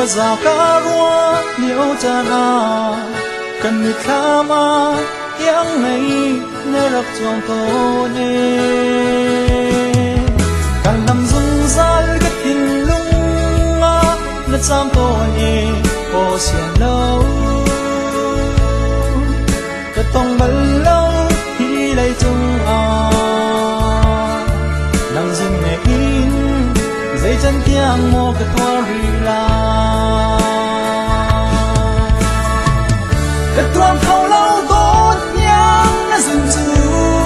khóa rào cá rúa liễu tràn cần mịt khá mà yang này nơi rập trong tô nê càng nằm rung rái cái hình lung nó chạm tô nê ô xiên lâu cái tông bẩn lâu khi lấy chung nằm rung nghe in dây chân tiếng mô cái thoa rì la cái tuồng khâu lâu tốt nhang nó dừng dư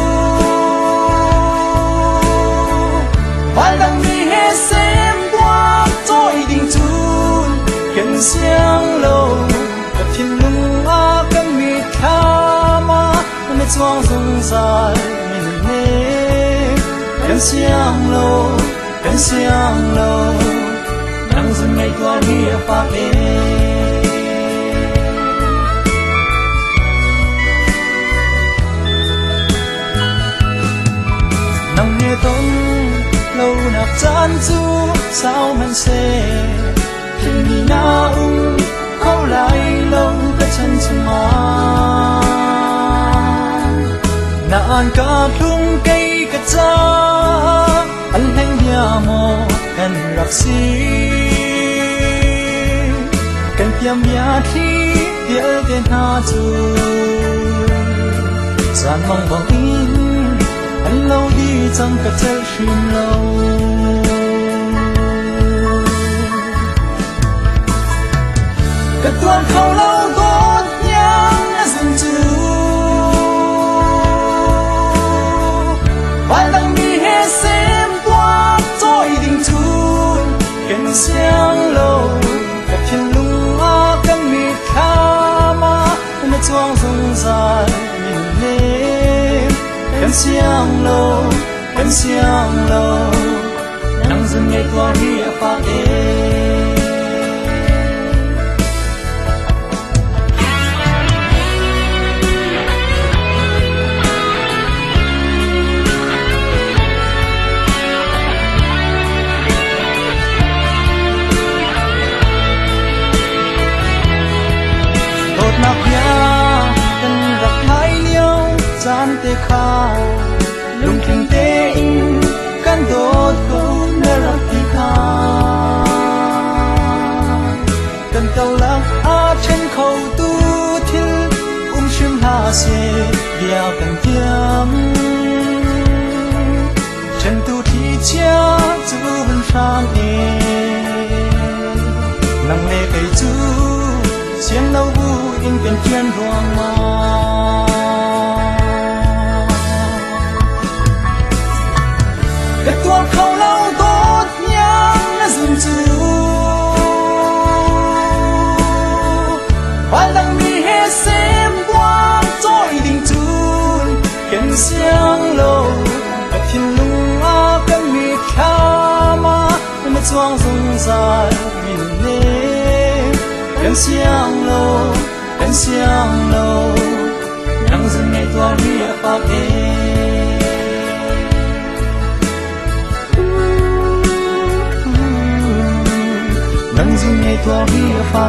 bạn đang đi hết xem qua tôi đình chun khen xiang lâu cái thiên lung cái mịt khá mà nó choang rung dài mình nghe khen xiang lâu đang dừng ngày qua đi pha bê nằm nghe tông lâu nạp chán chú sao man xe thiên đi na khâu lại lâu cái chân chân mà na an cả thung cây cái cha anh hành nhà mồ anh rắc xí cần tiêm nhà thi tiễn tên hà chú gian mong vòng in anh lâu đi trong cả trời phim lâu cả tuần khâu lâu tốt nhang đã dừng chú bạn đang đi hết xem qua tôi đình chun khen xiang lâu cả thiên lung căn mịt khá mà nó choang rung dài nhìn lên khen xiang lâu nắng dần ngày qua đi pha đột nạp nhà cần gặp hai liêu gian tê kha lung kinh tế in căn đốt câu nơi rập đi kha cần tàu lạc trên khâu tu thiên chim hà xe đeo cần tiêm chân tu thi chia chú vẫn sang nằm lệ cây chú xiên lâu vu in cần thiên ruộng mà cái tuồng khâu lâu tốt nhang nó dừng chú bạn đang đi hết xem qua tôi đình chun khen xiang lâu cái thiên lung cái mịt khá mà nó choang rung dài nhìn lên khen xiang lâu nắng dần ngày tua đi pha nắng dần ngày tua đi pha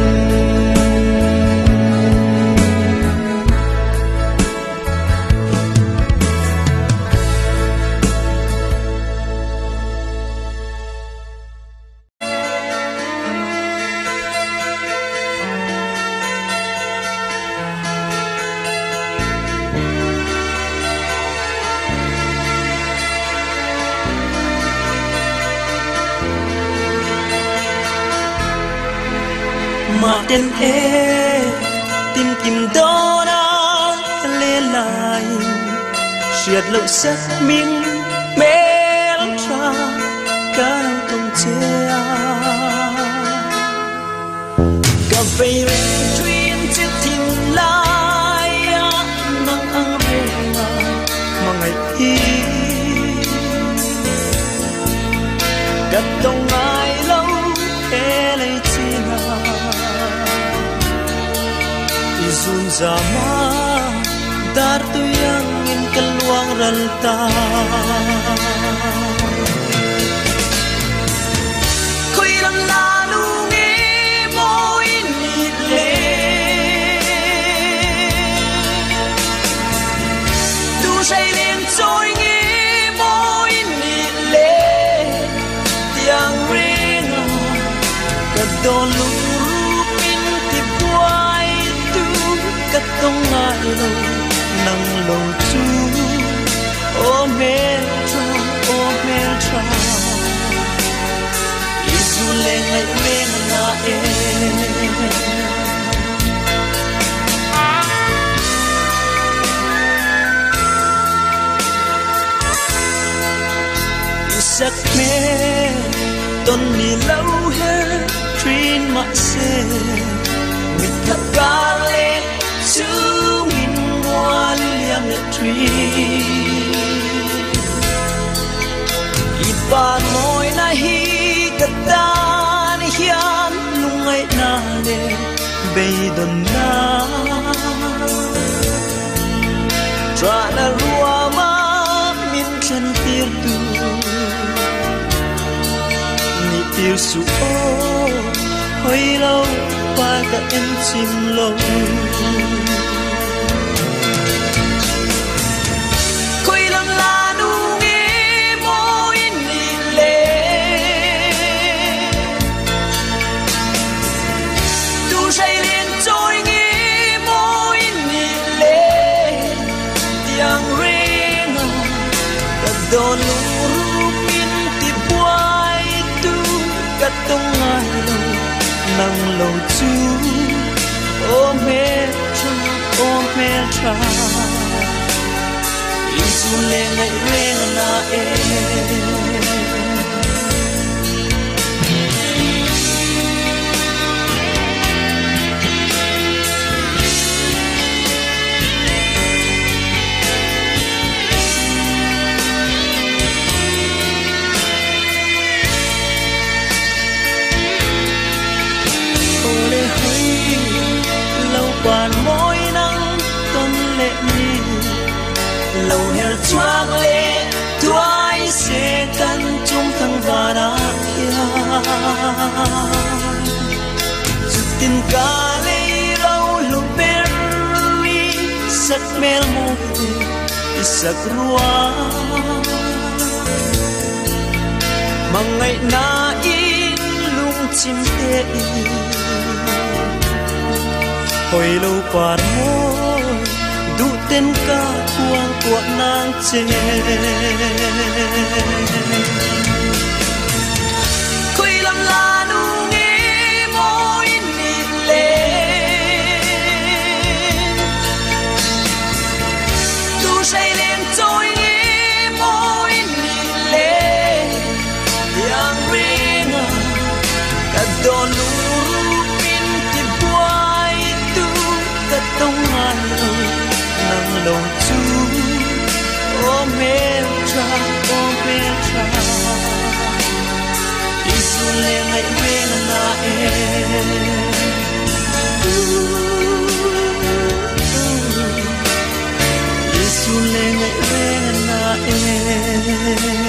mà tên tìm tìm đó đã lên lại triệt lộ sắc miếng mê lắm tra cả đâu tông che cà phê chuyên chiếc thìn lại nắng ăn về mà ngày đi cắt tông ai lâu e lấy Sun sama dartu yang ingin keluang rentang Koi lam lalu ngin đồn lũ pin thì quay tu cất tông ngài lâu nắng lâu chú ô mê tra isu lên ngày bên na sắc mê tôn ni lâu her trin mà se mit thap ca lên chú min ngoan liam le trin ipa moi na hi katan hian lungai na le beidon na tra na ruama min chan tir tu yêu su ô hồi lâu qua cả em chim lâu khơi lăng la nu nghe môi nị lệ tu say liền trôi nghe môi nị lệ tiếng ring cả đồn tung ai lâu nắng lâu chú ôm mẹ cha isu lên ngày lên na quan môi nắng tôn lệ ni lâu heo choang lệ tuai sẽ căn chung thăng và đá kia chút tin ca lệ lâu lúc berry sắc mel môi sắc rua mà ngày na in lung chim tê hồi lâu qua môi đủ tên ca quang của nàng chê khơi làm la nu nghe môi nị lên tu say lên trôi nghe môi nị lên yang ring cả đồn lũ tông ai lâu nắng lâu chú ôm mẹ cha isu lên ngày bên na isu lên ngày bên na